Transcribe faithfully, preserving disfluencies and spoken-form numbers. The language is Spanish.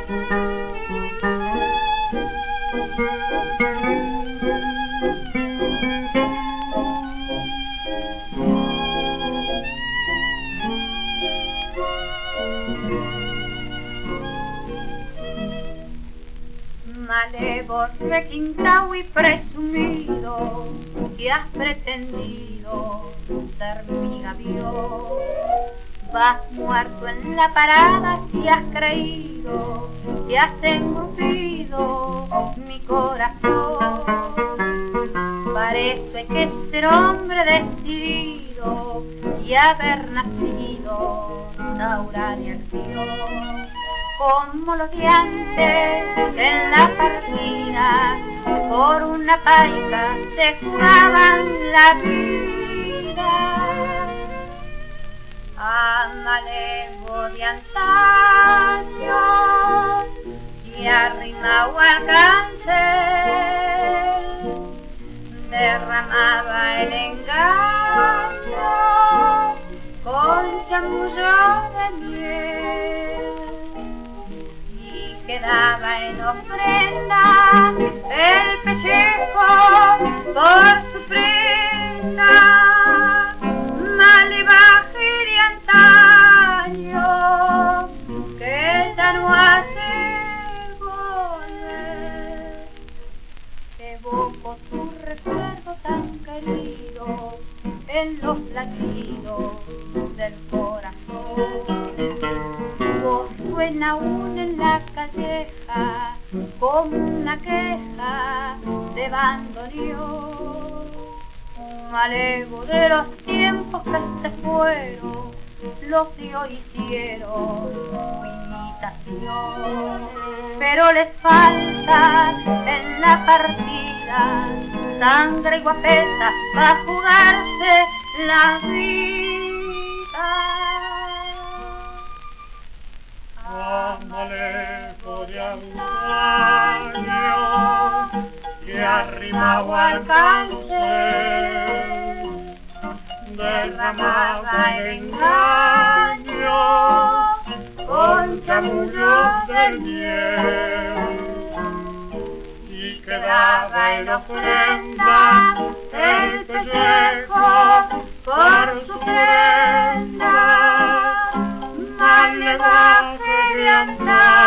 Malevo, requintao y presumido, que has pretendido ser mi gavión. Vas muerto en la parada si has creído que has engrupido mi corazón. Parece que ser hombre decidido y haber nacido taurana y acción. Como los de antes en la partida, por una paica se jugaban la vida. A Malevo de antaño y arrimado al cancel, derramaba el engaño con chamullo de miel. Quedaba en ofrenda el pellejo por su prenda, malevaje de antaño que ya no hace volver. Evoco tu recuerdo tan querido en los latidos del corazón. Voz suena aún en la calleja como una queja de bandoneón. Malevo de los tiempos que se fueron, los de hoy hicieron su imitación. Pero les falta en la partida sangre y guapeta para jugarse la vida. A Malevo de antaño que arrimaba al cancel, derramaba el engaño con chamullos de miel, y quedaba en ofrenda el pellejo por su prenda. Malevaje de antaño